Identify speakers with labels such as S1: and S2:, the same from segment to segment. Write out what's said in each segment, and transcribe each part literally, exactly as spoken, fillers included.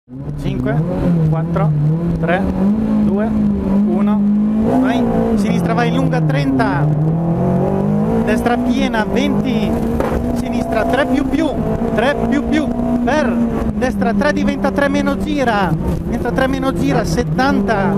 S1: cinque, quattro, tre, due, uno, vai, sinistra vai lunga trenta, destra piena venti, sinistra tre più più, tre più più, per, destra tre diventa tre meno gira, mentre tre meno gira settanta,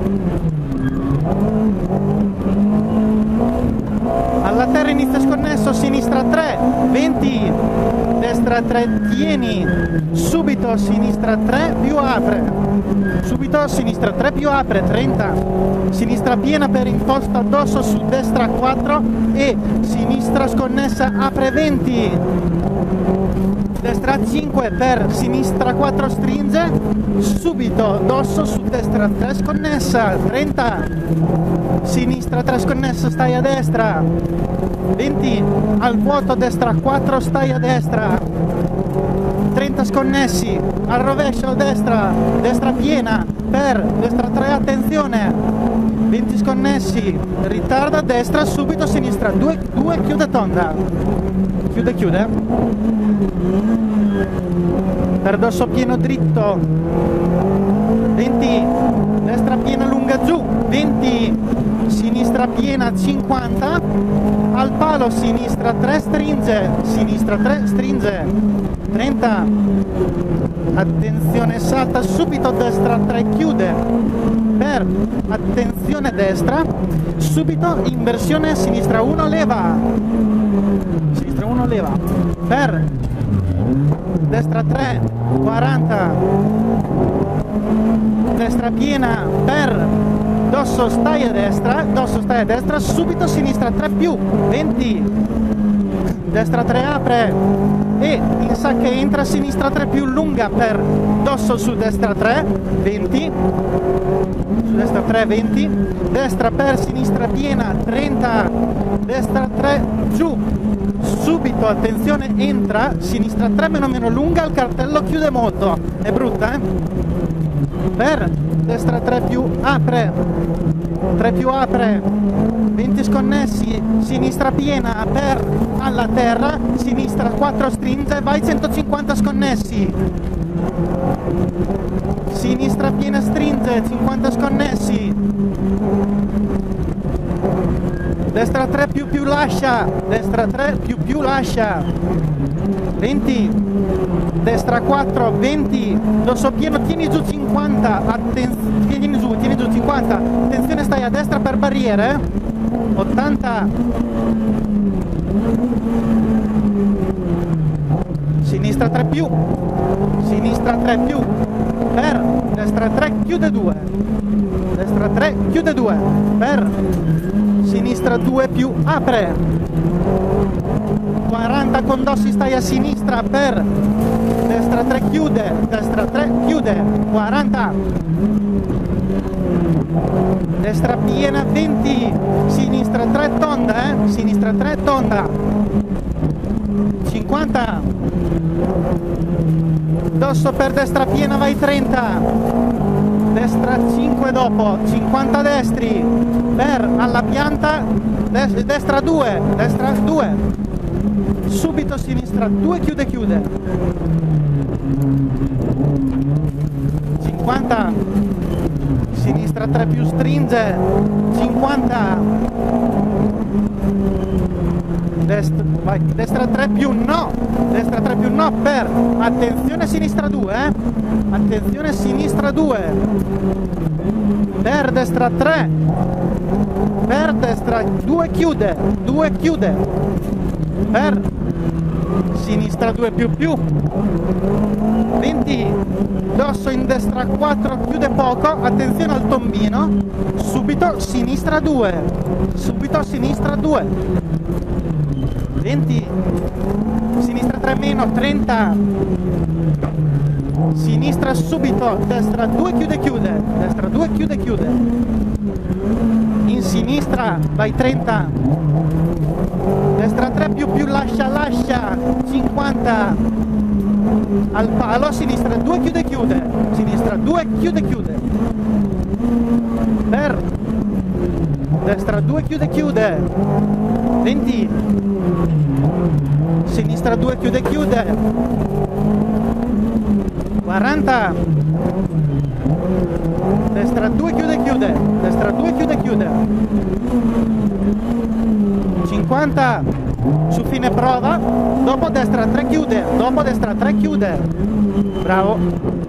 S1: alla terra inizia sconnesso, sinistra tre, venti, destra tre tieni, subito sinistra tre più apre, subito sinistra tre più apre, trenta, sinistra piena per imposta addosso su destra quattro e sinistra sconnessa apre venti, destra cinque per sinistra quattro stringe, subito addosso su destra tre sconnessa, trenta, sinistra tre sconnessa stai a destra, venti, al vuoto destra quattro stai a destra, trenta sconnessi, al rovescio a destra, destra piena, per, destra tre attenzione, venti sconnessi, ritarda a destra, subito sinistra, due, due chiude tonda, chiude chiude, per dosso pieno dritto, venti, destra piena lunga giù, venti, sinistra piena cinquanta, al palo sinistra tre stringe, sinistra tre stringe, trenta, attenzione salta subito destra tre chiude, per, attenzione destra, subito inversione sinistra uno leva, sinistra uno leva, per, destra tre, quaranta, destra piena, per, dosso stai a destra, dosso stai a destra, subito sinistra tre più, venti, destra tre apre e in sacca entra sinistra tre più lunga per dosso su destra tre, venti, su destra tre, venti, destra per sinistra piena, trenta, destra tre giù, subito attenzione entra, sinistra tre meno meno lunga, il cartello chiude molto, è brutta eh? Per destra tre più apre, tre più apre, venti sconnessi, sinistra piena per alla terra, sinistra quattro stringe, vai centocinquanta sconnessi, sinistra piena stringe, cinquanta sconnessi, destra tre più più lascia, destra tre più più lascia, venti, destra quattro, venti, dosso pieno, tieni giù cinquanta, attenzione, tieni giù, tieni giù cinquanta, attenzione stai a destra per barriere, ottanta, sinistra tre più, sinistra tre più, per, destra tre chiude due, destra tre chiude due, per, sinistra due più apre, quaranta condossi stai a sinistra per, destra tre chiude, destra tre chiude, quaranta, destra piena venti, sinistra tre tonda, eh? Sinistra tre tonda, cinquanta, dosso per destra piena vai trenta, destra cinque dopo, cinquanta destri, per alla pianta, des destra due, destra due, subito sinistra due chiude chiude, cinquanta, sinistra tre più stringe, cinquanta, destra, vai, destra tre più no, destra tre più no per, attenzione sinistra due, eh? Attenzione sinistra due, per destra tre, per destra due chiude, due chiude, per sinistra due più più, venti, dosso in destra quattro chiude poco, attenzione al tombino, subito sinistra due, subito sinistra due, venti, sinistra tre meno, trenta, sinistra subito, destra due chiude chiude, destra due chiude chiude, in sinistra vai trenta, destra tre più più lascia lascia, cinquanta, al palo, sinistra due chiude chiude, sinistra due chiude chiude, per, destra due chiude chiude, venti, sinistra due chiude chiude, quaranta, destra due, chiude, chiude, destra due, chiude, chiude, cinquanta su fine prova, dopo destra tre, chiude, dopo destra tre, chiude, bravo.